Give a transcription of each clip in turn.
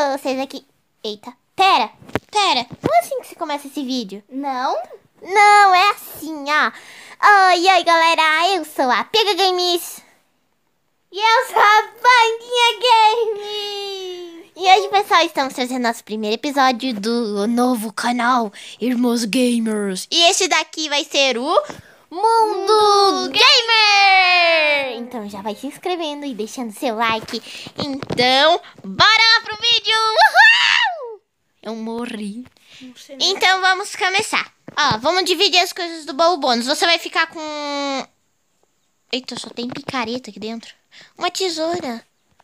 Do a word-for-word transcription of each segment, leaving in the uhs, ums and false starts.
vocês aqui. Eita, pera, pera. Não é assim que se começa esse vídeo. Não? Não, é assim, ó. Oi, oi, galera, eu sou a Pega Games. E eu sou a Panguinha Games. E hoje, pessoal, estamos trazendo nosso primeiro episódio do novo canal Irmãos Gamers. E esse daqui vai ser o Mundo, Mundo Gamer. Então já vai se inscrevendo e deixando seu like. Então, bora lá pro vídeo. Uhul! Eu morri. Então vamos começar. Ó, vamos dividir as coisas do baú bônus. Você vai ficar com... Eita, só tem picareta aqui dentro. Uma tesoura.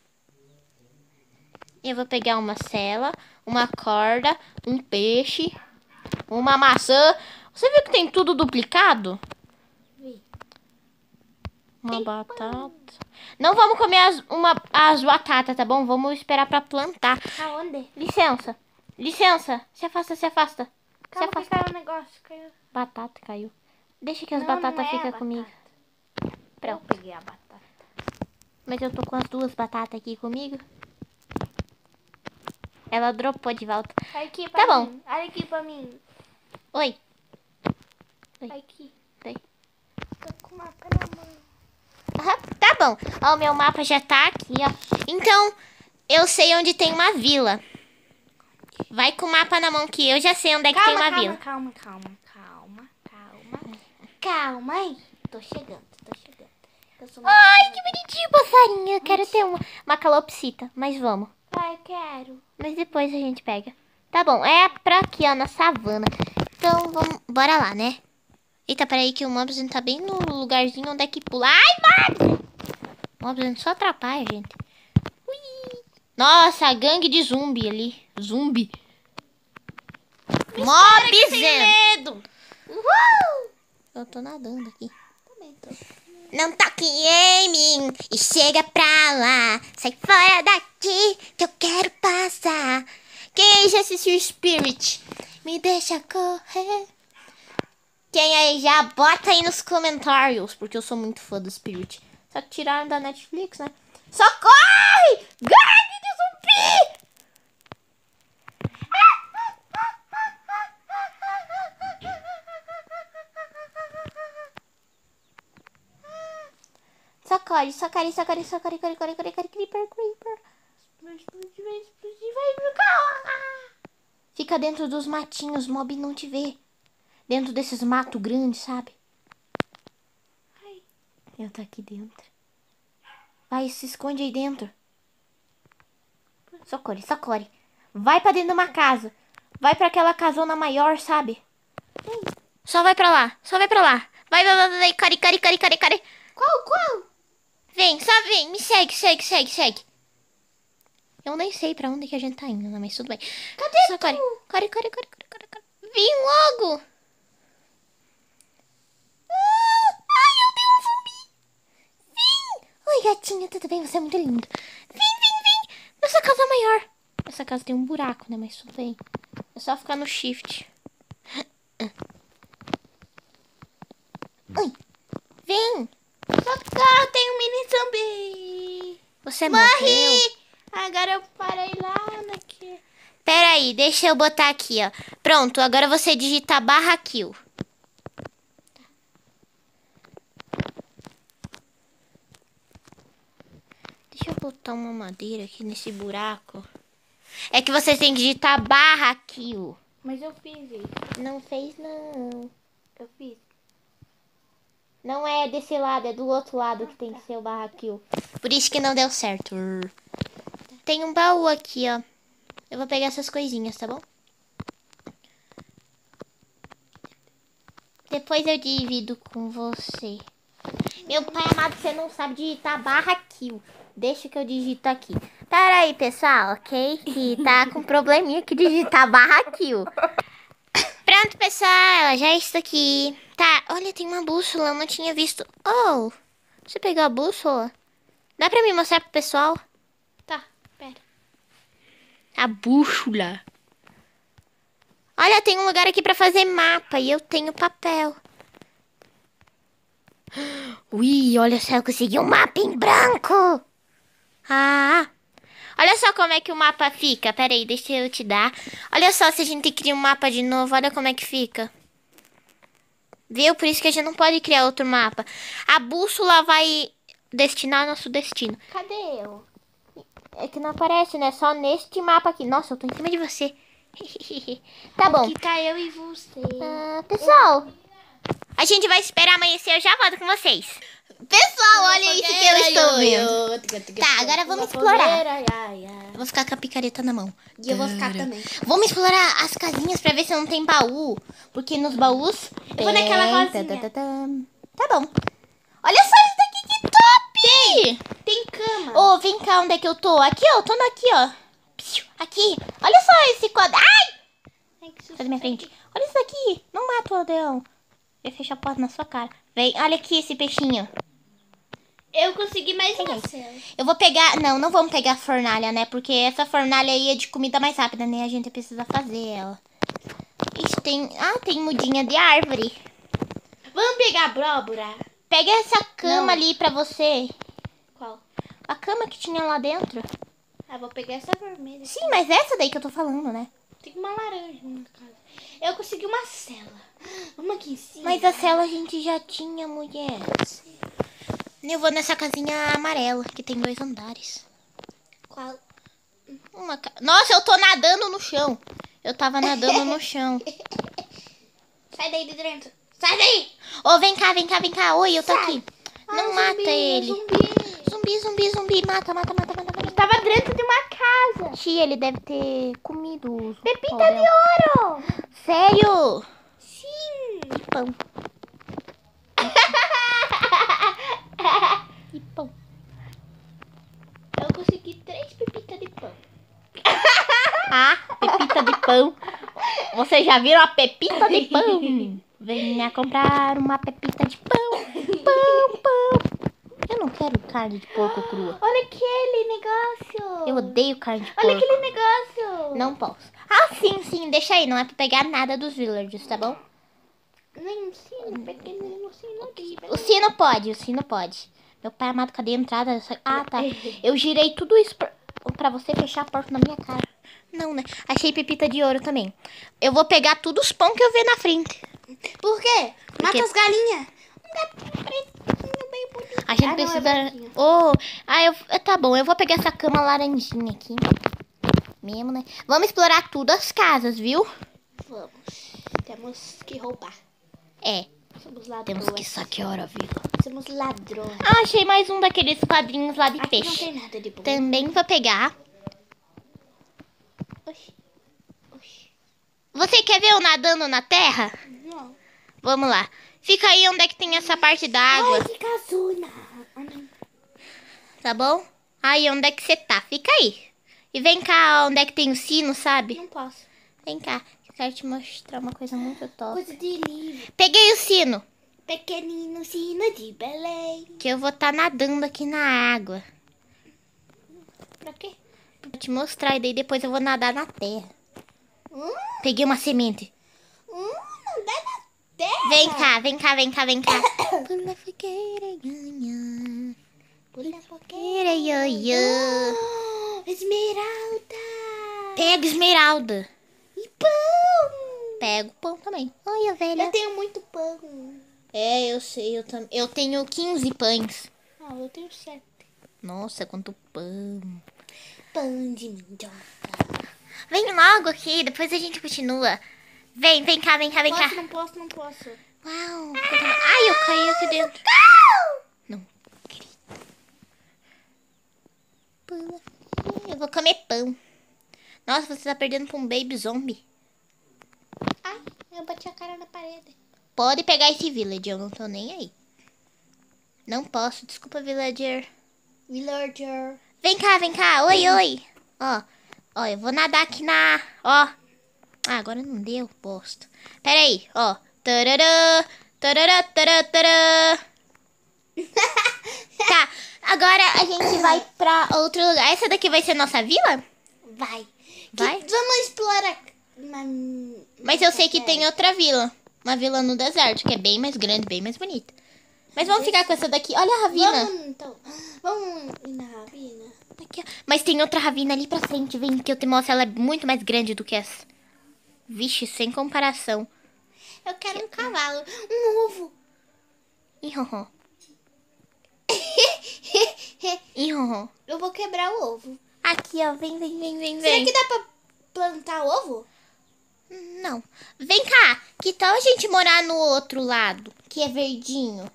Eu vou pegar uma cela, uma corda, um peixe, uma maçã. Você viu que tem tudo duplicado? Vi. Uma Tem batata. pão. Não vamos comer as, uma, as batatas, tá bom? Vamos esperar pra plantar. Aonde? Licença. Licença. Se afasta, se afasta. Calma se que afasta. caiu um negócio. Caiu. Batata caiu. Deixa que as Não, batatas não é ficam a comigo. batata. Eu Pronto. peguei a batata. Mas eu tô com as duas batatas aqui comigo. Ela dropou de volta. Olha aqui pra Tá mim. bom. Olha aqui pra mim. Oi. Olha aqui. Oi. Tô com uma mapa na mão. Aham, tá bom. Ó, o meu mapa já tá aqui, ó. Então, eu sei onde tem uma vila. Vai com o mapa na mão que eu já sei onde é que Calma, tem uma calma, vila. calma, calma, calma, calma. Calma aí. Tô chegando, tô chegando. Eu sou muito Ai, chegada. que bonitinho, passarinho. Eu quero ter uma, uma calopsita, mas vamos. Ai, quero. Mas depois a gente pega. Tá bom, é pra aqui, ó, na savana. Então, vamos, bora lá, né? Eita, peraí que o Mobs tá bem no lugarzinho onde é que pula. Ai, Mobs! Mobs só atrapalha, gente. Ui. Nossa, a gangue de zumbi ali. Zumbi. Mobs! Sem medo. Uhul! Eu tô nadando aqui. Também tô. Não toque em mim e chega pra lá. Sai fora daqui que eu quero passar. Quem já assistiu Spirit? Me deixa correr. Quem aí já bota aí nos comentários, porque eu sou muito fã do Spirit. Só que tiraram da Netflix, né? Socorre! Gangue de zumbi! Socorre, socorre, socorre, socorre, corre, corre, corre, corre, creeper, creeper. Vai explodir, vai explodir, vai ficar. Fica dentro dos matinhos, mob não te vê. Dentro desses matos grandes, sabe? Ai. Eu tô aqui dentro. Vai, se esconde aí dentro. Socorre, socorre. Vai pra dentro de uma casa. Vai pra aquela casona maior, sabe? Só vai pra lá, só vai pra lá. Vai, vai, vai, vai, cari, cari, cari, cari, cari. Qual, qual? Vem, só vem, me segue, segue, segue, segue. Eu nem sei pra onde que a gente tá indo, né? Mas tudo bem. Cadê Só tu? corre, corre, corre, corre, corre, corre, corre. Vem logo. Ah, ai, eu tenho um zumbi. Vem. Oi, gatinha, tudo bem? Você é muito lindo. Vem, vem, vem. Nessa casa maior. Essa casa tem um buraco, né? Mas tudo bem. É só ficar no shift. Oi. Vem. Socorro, tem um mini zumbi. Você morreu. Morri. Agora eu parei lá naquele. Pera aí, deixa eu botar aqui, ó. Pronto, agora você digita barra kill. Deixa eu botar uma madeira aqui nesse buraco. É que você tem que digitar barra kill. Mas eu fiz isso. Não fez, não. Eu fiz. Não é desse lado, é do outro lado que tem que ser o barra kill. Por isso que não deu certo. Tem um baú aqui, ó. Eu vou pegar essas coisinhas, tá bom? Depois eu divido com você. Meu pai amado, você não sabe digitar barra kill. Deixa que eu digito aqui. Pera aí, pessoal, ok? Que tá com probleminha que digitar barra kill. Pronto, pessoal, ela já está aqui. Tá, olha, tem uma bússola, eu não tinha visto. Oh, você pegou a bússola? Dá pra me mostrar pro pessoal? Tá, pera. A bússola. Olha, tem um lugar aqui pra fazer mapa e eu tenho papel. Ui, olha só, eu consegui um mapa em branco. Ah, Olha só como é que o mapa fica. Pera aí, deixa eu te dar. Olha só, se a gente cria um mapa de novo, olha como é que fica. Viu? Por isso que a gente não pode criar outro mapa. A bússola vai destinar nosso destino. Cadê eu? É que não aparece, né? Só neste mapa aqui. Nossa, eu tô em cima de você. Tá bom. Aqui tá eu e você. Ah, pessoal, a gente vai esperar amanhecer. Eu já volto com vocês. Pessoal, olha isso que eu estou vendo. Tá, agora vamos explorar. Eu vou ficar com a picareta na mão. E eu vou ficar também. Vamos explorar as casinhas pra ver se não tem baú. Porque nos baús... Eu vou naquela tem- rosinha. tá, tá, tá, tá. Tá bom. Olha só isso daqui, que top! Tem cama. Ô, vem cá, onde é que eu tô? Aqui, ó, eu tô aqui, ó. Psiu, aqui. Olha só esse quadro. Ai! Ai, que susto. Sai da minha frente. Olha isso daqui. Não mata o aldeão. Eu fecho a porta na sua cara. Vem, olha aqui esse peixinho. Eu consegui mais Peguei. uma cela. Eu vou pegar... Não, não vamos pegar a fornalha, né? Porque essa fornalha aí é de comida mais rápida, né? A gente precisa fazer ela. Ixi, tem... Ah, tem mudinha de árvore. Vamos pegar abóbora? Pega essa cama Não. ali pra você. Qual? A cama que tinha lá dentro. Ah, vou pegar essa vermelha. Sim, mas essa daí que eu tô falando, né? Tem uma laranja na casa. Eu consegui uma cela. Vamos aqui em cima. Mas a cela a gente já tinha, mulher. Eu vou nessa casinha amarela, que tem dois andares. Qual? Uma ca... Nossa, eu tô nadando no chão. Eu tava nadando no chão. Sai daí de dentro. Sai daí. Ô, vem cá, vem cá, vem cá. Oi, eu tô Sai. aqui. Ah, Não zumbi, mata ele. Zumbi. Zumbi, zumbi, zumbi. Mata, mata, mata, mata, mata. Tava dentro de uma casa. Tia, ele deve ter comido os... Pepita aldeão. de ouro. Sério? Sim. Que pão. Que pão. Eu consegui três pepitas de pão. Ah, pepita de pão. Vocês já viram a pepita de pão? Venha comprar uma pepita de pão. Pão, pão. Eu não quero carne de porco crua. Olha aquele negócio. Eu odeio carne de porco. Olha aquele negócio. Não posso. Ah, sim, sim. Deixa aí. Não é pra pegar nada dos villagers, tá bom? Nem sino, pequeno sino aqui. O sino pode, o sino pode. Meu pai amado, cadê a entrada? Ah, tá. Eu girei tudo isso pra, pra você fechar a porta na minha cara. Não, né? Achei pepita de ouro também. Eu vou pegar tudo os pão que eu ver na frente. Por quê? Mata quê? as galinhas. Um gatinho pretinho bem bonito. A gente Ah, não, é precisa... branquinho. Oh, ah, eu... tá bom. Eu vou pegar essa cama laranjinha aqui. Mesmo, né? Vamos explorar tudo as casas, viu? Vamos. Temos que roubar. É. Somos ladrões. Temos que saquear a vila. Somos ladrões. Ah, achei mais um daqueles quadrinhos lá de Aqui não peixe. tem nada de bom. Também vou pegar. Oxi. Oxi. Você quer ver eu nadando na terra? Não. Vamos lá. Fica aí onde é que tem essa parte da água, Ai, que casuna. Ah, não. tá bom? Aí, onde é que você tá? Fica aí. E vem cá, onde é que tem o sino, sabe? Não posso. Vem cá, eu quero te mostrar uma coisa muito top. Coisa de livro. Peguei o sino, Pequenino sino de Belém. que eu vou estar nadando aqui na água. Pra quê? Pra te mostrar, e daí depois eu vou nadar na terra. Hum, Peguei uma semente. hum, não dá na terra. Vem cá, vem cá, vem cá, vem cá. Pula fogueira, ganha. Pula fogueira. Fogueira, ioiô. Oh, esmeralda. Pega esmeralda. E pão. Pego pão também. Oi, ovelha. Eu tenho muito pão. É, eu sei, eu também. Eu tenho quinze pães. Ah, eu tenho sete. Nossa, quanto pão. Pão de mandioca. Vem logo aqui, depois a gente continua. Vem, vem cá, vem cá, vem cá. Posso, não posso, não posso. Uau. Ai, eu caí aqui dentro. Não. Pula. Eu vou comer pão. Nossa, você tá perdendo pra um baby zombie. Ai, eu bati a cara na parede. Pode pegar esse village, eu não tô nem aí. Não posso, desculpa, villager. Villager. Vem cá, vem cá. Oi, oi. Ó, ó, eu vou nadar aqui na... Ó. Ah, agora não deu, bosta. Pera aí, ó. Tarará, tarará, tarará, tarará. Tá, agora a gente vai pra outro lugar. Essa daqui vai ser nossa vila? Vai. Vai? Que- vamos explorar. Uma- Mas eu sei que tem outra vila. Uma vila no deserto, que é bem mais grande, bem mais bonita. Mas vamos ficar com essa daqui. Olha a ravina. Vamos, então. Vamos ir na Ravina. Aqui, ó. Mas Mas tem outra ravina ali pra frente, vem, que eu te mostro. Ela é muito mais grande do que essa. Vixe, sem comparação. Eu quero um cavalo. Um ovo. Ihorro. Ihorro. Eu vou quebrar o ovo. Aqui, ó. Vem, vem, vem, vem, Será vem. que dá pra plantar ovo? Não. Vem cá. Que tal a gente morar no outro lado? Que é verdinho.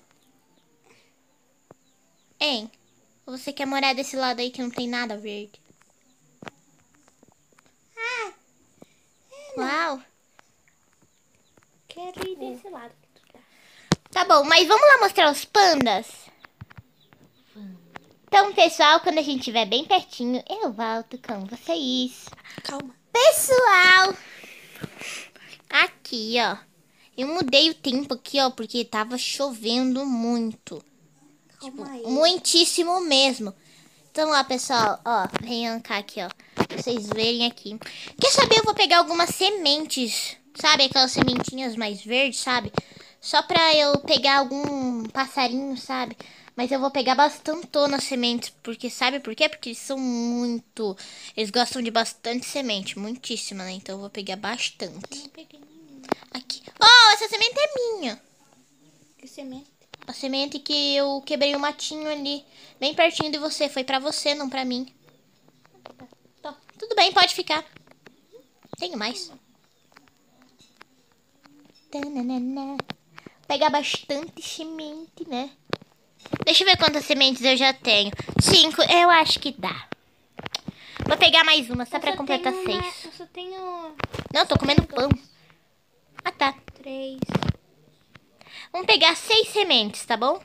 Hein? Ou você quer morar desse lado aí que não tem nada verde? Ah, Uau. quero ir desse lado. Tá bom, mas vamos lá mostrar os pandas? Então, pessoal, quando a gente estiver bem pertinho, eu volto com vocês. Calma. Pessoal, aqui, ó. Eu mudei o tempo aqui, ó, porque tava chovendo muito. Calma aí. Muitíssimo mesmo. Então, ó, pessoal, ó, venham cá aqui, ó. Pra vocês verem aqui. Quer saber? Eu vou pegar algumas sementes, sabe? Aquelas sementinhas mais verdes, sabe? Só pra eu pegar algum passarinho, sabe? Mas eu vou pegar bastante sementes, porque sabe por quê? Porque eles são muito... Eles gostam de bastante semente, muitíssima, né? Então eu vou pegar bastante. Não peguei nenhuma. Aqui. Oh, essa semente é minha. Que semente? A semente que eu quebrei o matinho ali, bem pertinho de você. Foi pra você, não pra mim. Tá, tudo bem, pode ficar. Tenho mais. Tananana. Pegar bastante semente, né? Deixa eu ver quantas sementes eu já tenho. Cinco, eu acho que dá. Vou pegar mais uma, só Eu pra só completar tenho seis. uma- Eu só tenho Não, tô comendo pão. Ah, tá. três. Vamos pegar seis sementes, tá bom?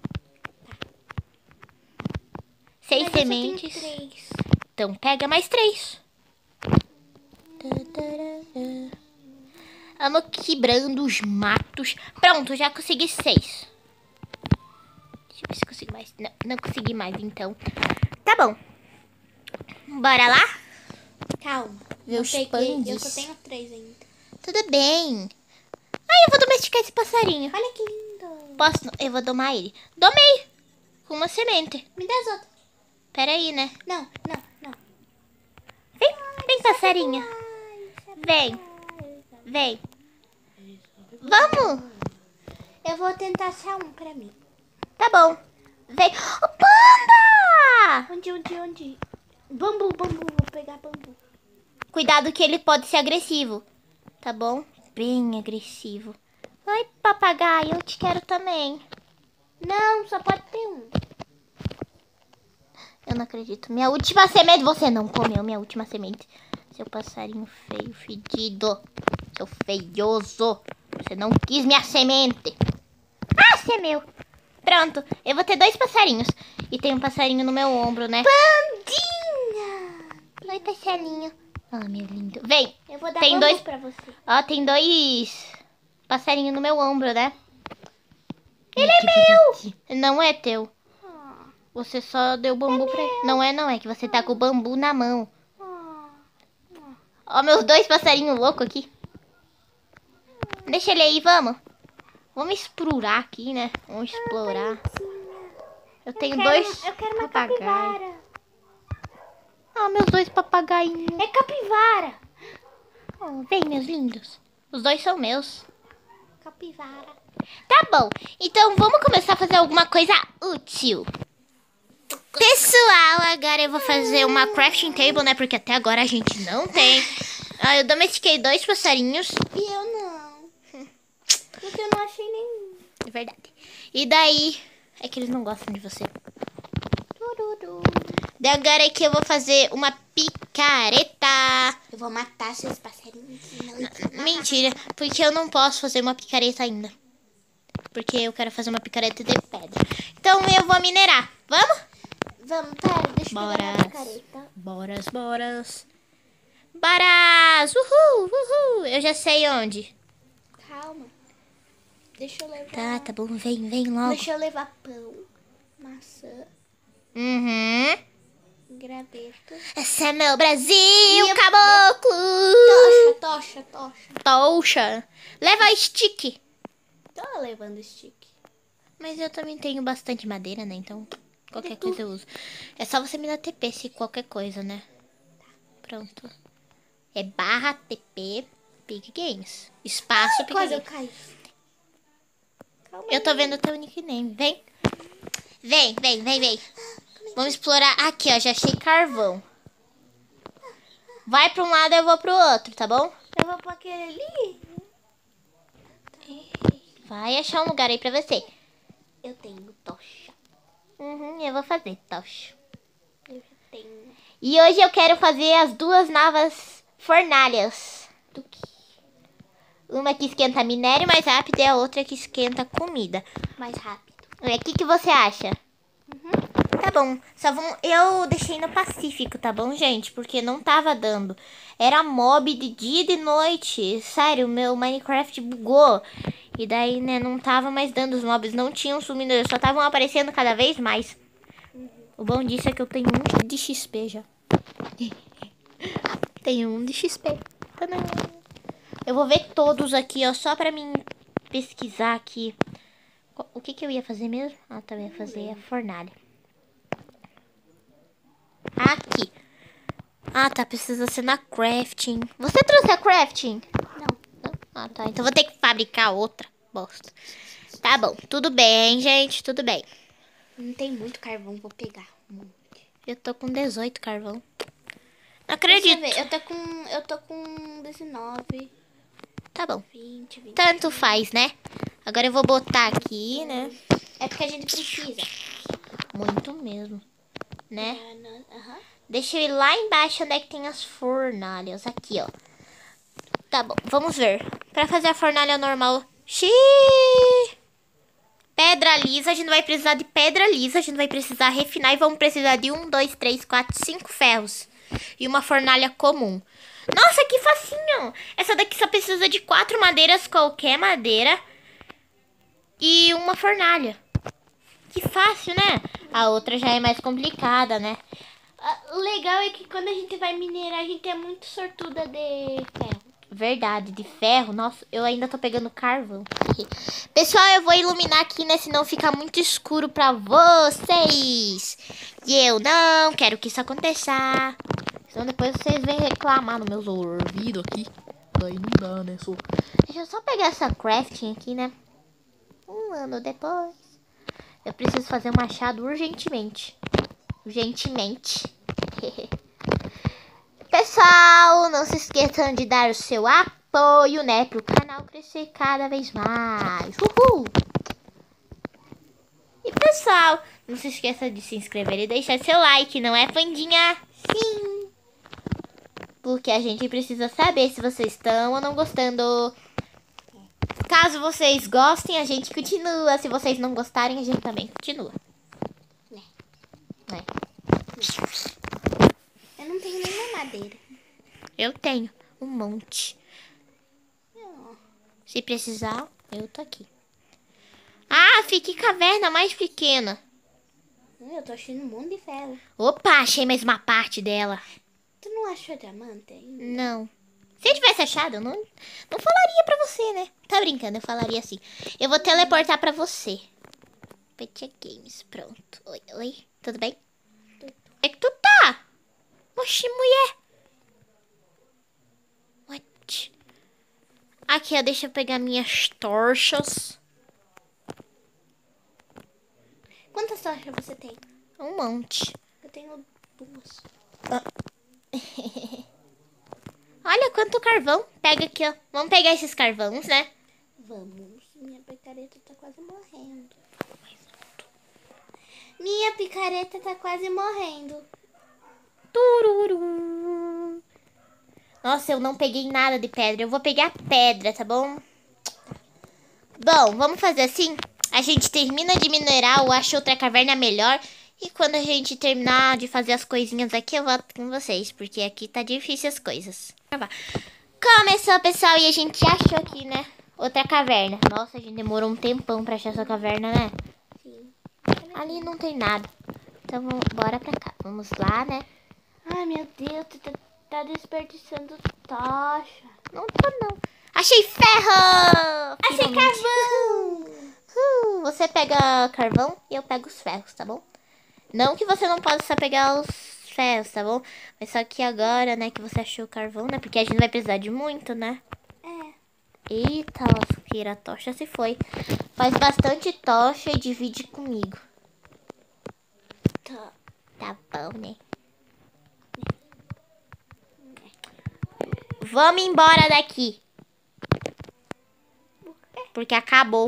Seis Mas eu só tenho sementes. três. Então pega mais três. Vamos quebrando os matos. Pronto, já consegui seis. Deixa eu ver se consigo mais. Não, não consegui mais, então. Tá bom. Bora lá? Calma. Ver eu os peguei. pandes. Eu só tenho três ainda. Tudo bem. Ai, eu vou domesticar esse passarinho. Olha que lindo. Posso? Eu vou domar ele. Domei. Com uma semente. Me dá as outras. Pera aí, né? Não, não, não. Vem, vem, passarinho. Vem, vem. Vamos. Eu vou tentar achar um pra mim. Tá bom. Vem. O panda! Onde, onde, onde? Bambu, bambu. Vou pegar bambu. Cuidado que ele pode ser agressivo. Tá bom? Bem agressivo. Oi, papagaio. Eu te quero também. Não, só pode ter um. Eu não acredito. Minha última semente. Você não comeu minha última semente. Seu passarinho feio, fedido. Seu feioso. Você não quis minha semente. Ah, você é meu. Pronto. Eu vou ter dois passarinhos. E tem um passarinho no meu ombro, né? Pandinha. Oi, passarinho. Ah, meu lindo. Vem. Eu vou dar Tem bambu dois- pra você. Ó, tem dois passarinhos no meu ombro, né? Ele é meu! Não é teu. Ah, Você só deu bambu pra ele. Não é, não. É que você tá com o bambu na mão. ah. Ó, meus dois passarinhos loucos aqui. Deixa ele aí, vamos. Vamos explorar aqui, né? Vamos explorar. Eu tenho Eu quero- dois Eu quero uma papagaios. capivara. Ah, meus dois papagainhos. É capivara. Oh, vem, meus lindos. Os dois são meus. Capivara. Tá bom. Então vamos começar a fazer alguma coisa útil. Pessoal, agora eu vou fazer uma crafting table, né? Porque até agora a gente não tem. Ah, eu domestiquei dois passarinhos. E eu não. Porque eu não achei nenhum. É verdade. E daí, é que eles não gostam de você. Tururu. Daí agora é que eu vou fazer uma picareta. Eu vou matar seus passarinhos. Não. Mentira, porque eu não posso fazer uma picareta ainda. Porque eu quero fazer uma picareta de pedra. Então eu vou minerar. Vamos? Vamos, pera, deixa eu Bora. pegar uma picareta. Boras, boras. Baras! Uhul, uhul. Eu já sei onde. Calma. Deixa eu levar. Tá, tá bom. Vem, vem logo. Deixa eu levar pão, maçã, Uhum. graveto. Esse é meu Brasil, caboclo. Tocha, tocha, tocha. Tocha. Leva stick. Tô levando stick. Mas eu também tenho bastante madeira, né? Então, Qualquer coisa eu uso. É só você me dar T P se qualquer coisa, né? Pronto. É barra T P Big Games. Espaço Big Quase eu Games. caí. Calma Eu tô aí. vendo o teu nickname. Vem. Vem, vem, vem, vem. Vamos explorar. Aqui, ó. Já achei carvão. Vai pra um lado, eu vou pro outro, tá bom? Eu vou pra aquele ali. Vai achar um lugar aí pra você. Eu tenho tocha. Uhum, eu vou fazer, tocha. Eu já tenho. E hoje eu quero fazer as duas novas fornalhas. Do que? Uma que esquenta minério mais rápido e a outra que esquenta comida. Mais rápido. O que, que você acha? Uhum. Tá bom, só vamos... Eu deixei no Pacífico, tá bom, gente? Porque não tava dando. Era mob de dia e de noite. Sério, meu Minecraft bugou. E daí, né, não tava mais dando. Os mobs não tinham sumido, eles só estavam aparecendo cada vez mais. Uhum. O bom disso é que eu tenho um de X P já. Tenho um de X P. Tadã! Eu vou ver todos aqui, ó, só pra mim pesquisar aqui. O que que eu ia fazer mesmo? Ah, tá, eu ia fazer a fornalha. Aqui. Ah, tá, precisa ser na crafting. Você trouxe a crafting? Não. Ah, tá, então vou ter que fabricar outra. Bosta. Tá bom, tudo bem, gente, tudo bem. Não tem muito carvão, vou pegar. Um monte. Eu tô com dezoito carvão. Não Deixa eu acredito. ver, eu tô com, eu tô com dezenove, Tá bom. vinte, vinte. Tanto faz, né? Agora eu vou botar aqui, né? É porque a gente precisa. Muito mesmo, né? É, não- aham. Deixa eu ir lá embaixo onde é que tem as fornalhas. Aqui, ó. Tá bom, vamos ver. Pra fazer a fornalha normal... Xiii! Pedra lisa, a gente vai precisar de pedra lisa. A gente vai precisar refinar e vamos precisar de um, dois, três, quatro, cinco ferros. E uma fornalha comum. Nossa, que facinho! Essa daqui só precisa de quatro madeiras, qualquer madeira. E uma fornalha. Que fácil, né? A outra já é mais complicada, né? Ah, o legal é que quando a gente vai minerar, a gente é muito sortuda de ferro. Verdade, de ferro. Nossa, eu ainda tô pegando carvão. Pessoal, eu vou iluminar aqui, né? Senão fica muito escuro pra vocês. E eu não quero que isso aconteça. Senão depois vocês vêm reclamar no meus ouvidos aqui. Daí não dá, né? Só... Deixa eu só pegar essa crafting aqui, né? Um ano depois. Eu preciso fazer um machado urgentemente. Urgentemente. Pessoal, não se esqueçam de dar o seu apoio, né? Para o canal crescer cada vez mais. Uhul! E pessoal, não se esqueça de se inscrever e deixar seu like, não é, Pandinha? Sim! Porque a gente precisa saber se vocês estão ou não gostando. Caso vocês gostem, a gente continua. Se vocês não gostarem, a gente também continua. Né? Né? Eu não tenho nenhuma madeira. Eu tenho um monte. Não. Se precisar, eu tô aqui. Ah, fique caverna mais pequena. Eu tô achando um monte de ferro. Opa, achei mais uma parte dela. Tu não achou diamante ainda? Não. Se eu tivesse achado, eu não, não falaria pra você, né? Tá brincando, eu falaria assim. Eu vou teleportar pra você. Petia Games, pronto. Oi, oi, tudo bem? Tudo. É que tu tá? Oxi, mulher. What? Aqui, ó, deixa eu pegar minhas torchas. Quantas tochas você tem? Um monte. Eu tenho duas. Olha quanto carvão. Pega aqui, ó. Vamos pegar esses carvões, né? Vamos. Minha picareta tá quase morrendo. Minha picareta tá quase morrendo. Tururu. Nossa, eu não peguei nada de pedra. Eu vou pegar pedra, tá bom? Bom, vamos fazer assim. A gente termina de minerar ou acha outra caverna melhor. E quando a gente terminar de fazer as coisinhas aqui, eu volto com vocês. Porque aqui tá difícil as coisas. Começou, pessoal, e a gente achou aqui, né? Outra caverna. Nossa, a gente demorou um tempão pra achar essa caverna, né? Sim. Ali não tem nada. Então, vamos, bora pra cá. Vamos lá, né? Ai, meu Deus, tu tá, tá desperdiçando tocha. Não tô, não. Achei ferro! Achei Finalmente. carvão! Uh, você pega carvão e eu pego os ferros, tá bom? Não que você não possa pegar os ferros, tá bom? Mas só que agora, né, que você achou o carvão, né? Porque a gente vai precisar de muito, né? É. Eita, lasqueira, a tocha se foi. Faz bastante tocha e divide comigo. Tá. Tá bom, né? Vamos embora daqui. Porque acabou.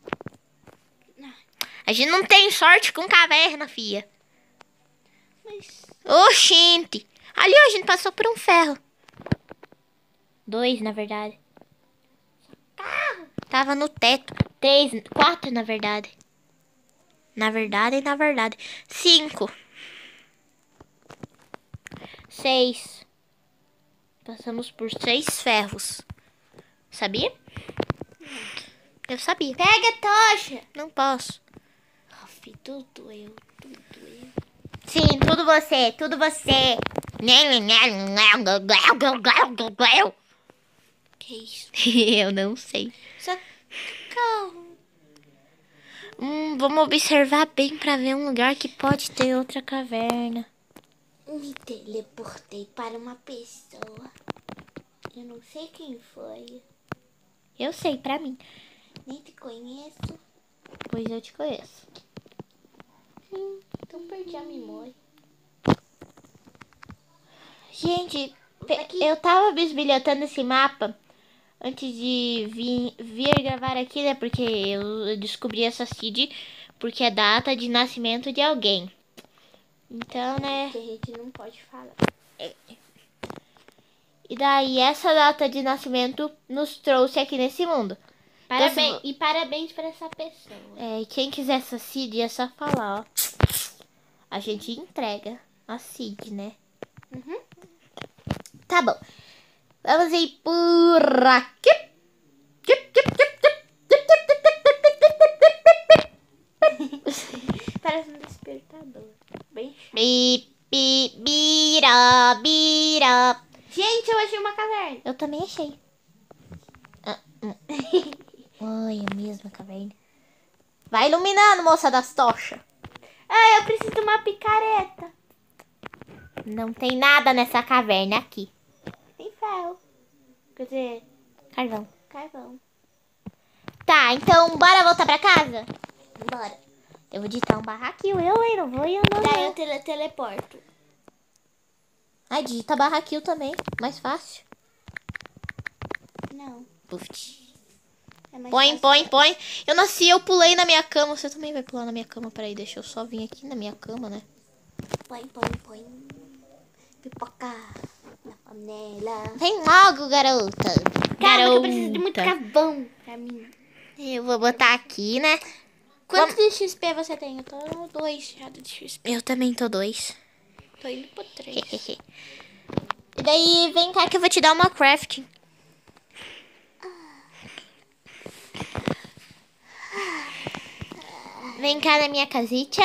A gente não tem sorte com caverna, fia. Mas... Oxente. Ali, ó, a gente passou por um ferro. Dois, na verdade. Tava no teto. Três, quatro, na verdade. Na verdade, na verdade. Cinco. Seis. Passamos por seis ferros. Sabia? Eu sabia. Pega a tocha. Não posso. Aff, tudo eu, tudo eu. Sim, tudo você, tudo você. Que isso? Eu não sei. Só carro. Hum, vamos observar bem pra ver um lugar que pode ter outra caverna. Me teleportei para uma pessoa. Eu não sei quem foi. Eu sei, pra mim. Nem te conheço. Pois eu te conheço. Hum, então perdi a memória. Gente, pe- Aqui. eu tava bisbilhotando esse mapa antes de vir, vir gravar aqui, né? Porque eu eu descobri essa seed porque é data de nascimento de alguém. Então, né? Que a gente não pode falar. E daí essa data de nascimento nos trouxe aqui nesse mundo. Parabéns. Então, E parabéns para essa pessoa. É, e quem quiser essa seed é só falar, ó. A gente entrega a seed, né? Uhum. Tá bom. Vamos ir por aqui. Parece um despertador. Bem chato. Bi, bi, bira, bira. Gente, eu achei uma caverna. Eu também achei. Ah, hum. Oi, a mesma caverna. Vai iluminando, moça das tochas. Ah, eu preciso de uma picareta. Não tem nada nessa caverna aqui. Tem ferro. Quer dizer, Carvão. carvão. Tá, então bora voltar pra casa? Bora. Eu vou digitar um barraquinho, eu, hein? Não vou ir andando. Daí não. eu tele teleporto. Ai, digita barraquinho também. Mais fácil. Não. Puf. É mais Põe, fácil. põe, põe. Eu nasci, eu pulei na minha cama. Você também vai pular na minha cama. Peraí, deixa eu só vir aqui na minha cama, né? Põe, põe, põe. Pipoca na panela. Vem logo, garota. Calma, garota. que eu preciso de muito carvão pra mim. Eu vou botar aqui, né? Quantos de X P você tem? Eu tô no dois já de X P. Eu também tô dois. Tô indo pro três. E daí, vem cá que eu vou te dar uma crafting. Vem cá na minha casita.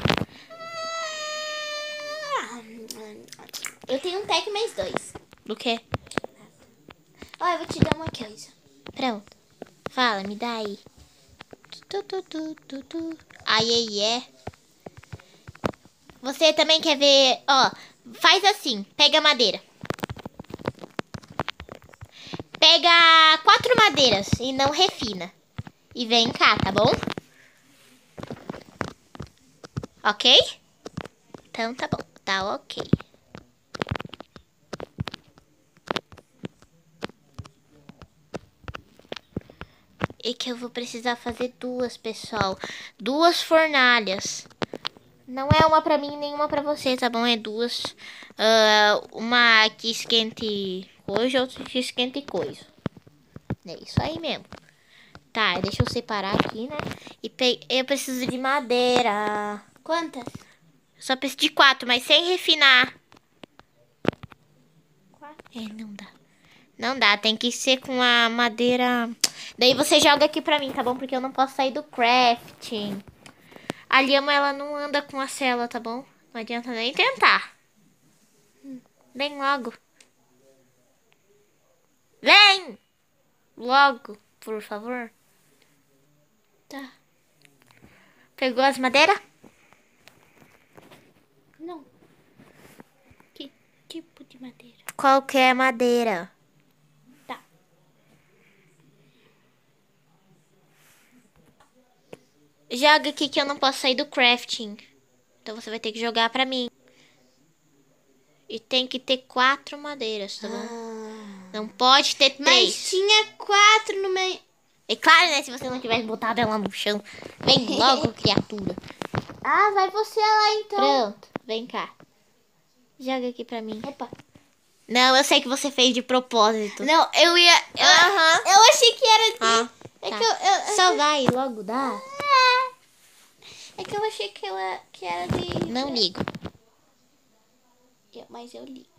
Eu tenho um tech mais dois. Do quê? Ó, eu vou te dar uma coisa. Pronto. Fala, me dá aí. Tu, tu, tu, tu, tu. Ai, ai, é. Você também quer ver... Ó, faz assim. Pega madeira. Pega quatro madeiras e não refina. E vem cá, tá bom? Ok? Então tá bom. Tá ok. E que eu vou precisar fazer duas, pessoal. Duas fornalhas. Não é uma pra mim, nenhuma pra você, tá bom? É duas. Ah, uma que esquente coisa, outra que esquente coisa. É isso aí mesmo. Tá, deixa eu separar aqui, né? E pe... eu preciso de madeira. Quantas? Só preciso de quatro, mas sem refinar. Quatro. É, não dá. Não dá, tem que ser com a madeira... Daí você joga aqui pra mim, tá bom? Porque eu não posso sair do crafting. A Liama, ela não anda com a cela, tá bom? Não adianta nem tentar. Vem logo. Vem! Logo, por favor. Tá. Pegou as madeiras? madeira. Qualquer madeira. Tá. Joga aqui que eu não posso sair do crafting. Então você vai ter que jogar pra mim. E tem que ter quatro madeiras, tá bom? Ah. Não pode ter Mas três. tinha quatro no meio. É claro, né? Se você não tivesse botado ela no chão. Vem logo, criatura. Ah, vai você lá então. Pronto, vem cá. Joga aqui pra mim. Epa. Não, eu sei que você fez de propósito. Não, eu ia. Eu, Aham. eu achei que era de. Ah, é tá. que eu, eu, Só vai, logo dá. É que eu achei que, eu, que era de. Não ligo. Eu- Mas eu ligo.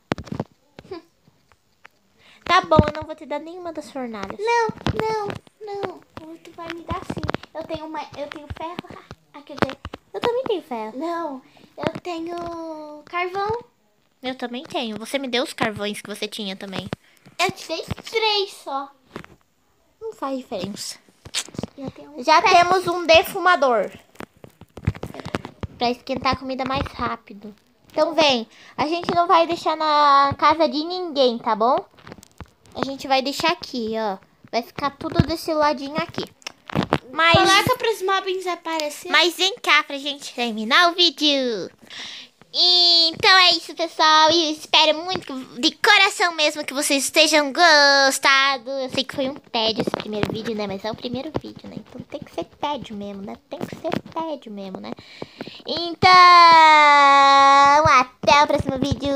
Tá bom, eu não vou te dar nenhuma das fornalhas. Não, não, não. Tu vai me dar sim. Eu tenho uma. Eu tenho ferro. Ah, quer dizer. Eu também tenho ferro. Não, eu tenho carvão. Eu também tenho. Você me deu os carvões que você tinha também. Eu te dei três só. Não faz diferença. Eu tenho um Já ferro. temos um defumador. Pra esquentar a comida mais rápido. Então vem. A gente não vai deixar na casa de ninguém, tá bom? A gente vai deixar aqui, ó. Vai ficar tudo desse ladinho aqui. Mas, Coloca pros mobbings aparecer. mas vem cá pra gente terminar o vídeo. E, então é isso, pessoal. E espero muito, que- de coração mesmo, que vocês estejam gostado. Eu sei que foi um tédio esse primeiro vídeo, né? Mas é o primeiro vídeo, né? Então tem que ser tédio mesmo, né? Tem que ser tédio mesmo, né? Então, até o próximo vídeo.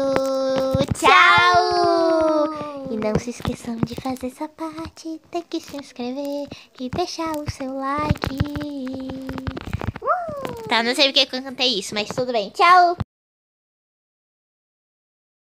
Tchau! E não se esqueçam de fazer essa parte. Tem que se inscrever e deixar o seu like. Uh! Tá, não sei porque eu cantei isso, mas tudo bem. Tchau!